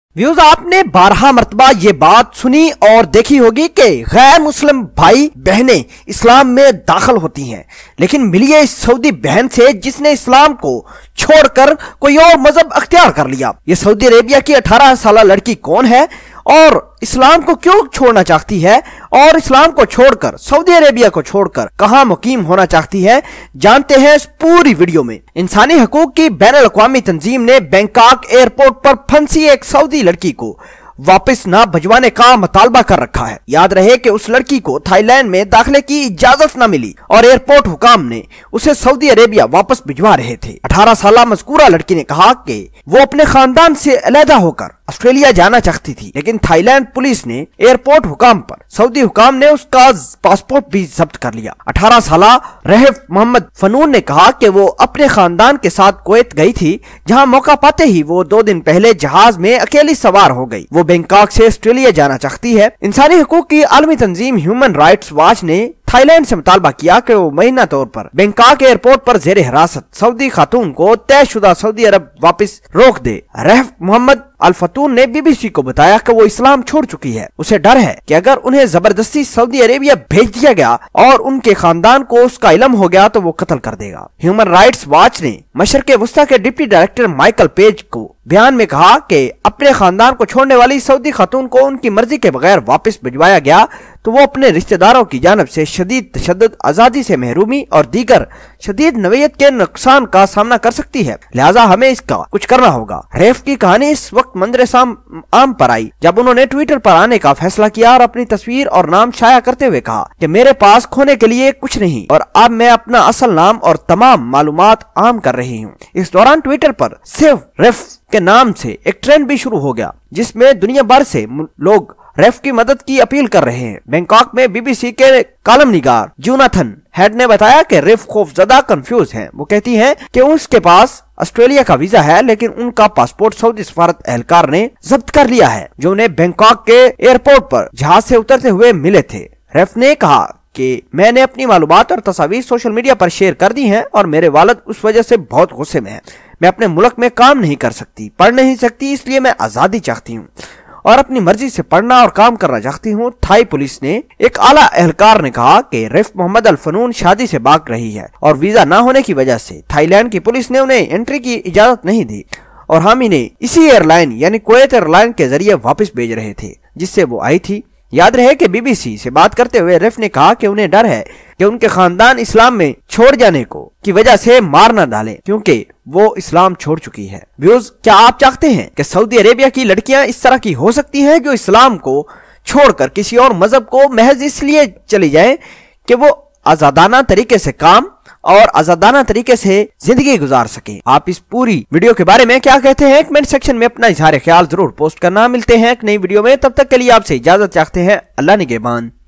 Views आपने 12 मरतबा ये बात सुनी और देखी होगी कि गैर मुस्लिम भाई बहनें इस्लाम में दाखिल होती हैं, लेकिन मिलिए इस सऊदी बहन से जिसने इस्लाम को छोड़कर कोई और मजहब अख्तियार कर लिया। ये सऊदी अरेबिया की 18 साल लड़की कौन है और इस्लाम को क्यों छोड़ना चाहती है और इस्लाम को छोड़कर सऊदी अरेबिया को छोड़कर कहां मुकीम होना चाहती है, जानते हैं इस पूरी वीडियो में। इंसानी हकूक की बैनुल-अक़वामी तंजीम ने बैंकॉक एयरपोर्ट पर फंसी एक सऊदी लड़की को वापस न भिजवाने का मुतालबा कर रखा है। याद रहे कि उस लड़की को थाईलैंड में दाखिले की इजाजत न मिली और एयरपोर्ट हुकाम ने उसे सऊदी अरेबिया वापस भिजवा रहे थे। 18 साल मज़कूरा लड़की ने कहा कि वो अपने खानदान से अलहदा होकर ऑस्ट्रेलिया जाना चाहती थी, लेकिन थाईलैंड पुलिस ने एयरपोर्ट हुकाम पर सऊदी हुकाम ने उसका पासपोर्ट भी जब्त कर लिया। 18 साल रहफ मोहम्मद अलक़ानून ने कहा कि वो अपने खानदान के साथ कुवैत गई थी, जहां मौका पाते ही वो 2 दिन पहले जहाज में अकेली सवार हो गई। वो बैंकॉक से ऑस्ट्रेलिया जाना चाहती है। इंसानी हकूक की आलमी तंजीम ह्यूमन राइट्स वॉच ने थाईलैंड से मुतालबा किया कि वो महीना तौर पर बैंकॉक एयरपोर्ट पर जेर हिरासत सऊदी खातून को तयशुदा सऊदी अरब वापस रोक दे। रहफ मोहम्मद अलकनून ने बीबीसी को बताया कि वो इस्लाम छोड़ चुकी है। उसे डर है कि अगर उन्हें जबरदस्ती सऊदी अरेबिया भेज दिया गया और उनके खानदान को उसका इल्म हो गया तो वो कत्ल कर देगा। ह्यूमन राइट्स वॉच ने मशरक़े वस्ता के डिप्टी डायरेक्टर माइकल पेज को बयान में कहा कि अपने खानदान को छोड़ने वाली सऊदी खातून को उनकी मर्जी के बगैर वापस भिजवाया गया तो वो अपने रिश्तेदारों की जानब से शदीद तशद्दुद, आजादी से महरूमी और दीगर शदीद नवीयत के नुकसान का सामना कर सकती है, लिहाजा हमें इसका कुछ करना होगा। रेफ की कहानी इस वक्त मंजर आम पर आई जब उन्होंने ट्विटर पर आने का फैसला किया और अपनी तस्वीर और नाम शाया करते हुए कहा कि मेरे पास खोने के लिए कुछ नहीं और अब मैं अपना असल नाम और तमाम मालूमात आम कर रही हूँ। इस दौरान ट्विटर पर सिर्फ रेफ के नाम से एक ट्रेंड भी शुरू हो गया जिसमें दुनिया भर से लोग रेफ की मदद की अपील कर रहे हैं। बैंकॉक में बीबीसी के कॉलम निगार जोनाथन हेड ने बताया कि रेफ खौफजदा कंफ्यूज हैं। वो कहती हैं कि उसके पास ऑस्ट्रेलिया का वीजा है, लेकिन उनका पासपोर्ट सऊदी सफारत एहलकार ने जब्त कर लिया है जो उन्हें बैंकॉक के एयरपोर्ट पर जहाज से उतरते हुए मिले थे। रेफ ने कहा कि मैंने अपनी मालूमात और तस्वीर सोशल मीडिया पर शेयर कर दी हैं और मेरे वालिद उस वजह से बहुत गुस्से में हैं। मैं अपने मुल्क में काम नहीं कर सकती, पढ़ नहीं सकती, इसलिए मैं आजादी चाहती हूँ और अपनी मर्जी से पढ़ना और काम करना चाहती हूँ। थाई पुलिस ने एक आला एहलकार ने कहा कि रहफ मोहम्मद अलकनून शादी से भाग रही है और वीजा न होने की वजह से थाईलैंड की पुलिस ने उन्हें एंट्री की इजाजत नहीं दी और हम इन्हें इसी एयरलाइन यानी कुवैत एयरलाइन के जरिए वापस भेज रहे थे जिससे वो आई थी। याद रहे कि बीबीसी से बात करते हुए रेफ ने कहा कि उन्हें डर है कि उनके खानदान इस्लाम में छोड़ जाने की वजह से मार न डालें क्योंकि वो इस्लाम छोड़ चुकी है। व्यूज, क्या आप चाहते हैं कि सऊदी अरेबिया की लड़कियां इस तरह की हो सकती हैं जो इस्लाम को छोड़कर किसी और मजहब को महज इसलिए चली जाएं कि वो आजादाना तरीके से काम और आजादाना तरीके से जिंदगी गुजार सके? आप इस पूरी वीडियो के बारे में क्या कहते हैं कमेंट सेक्शन में अपना इजहार ख्याल जरूर पोस्ट करना। मिलते हैं एक नई वीडियो में, तब तक के लिए आपसे इजाजत चाहते हैं। अल्लाह निगहबान।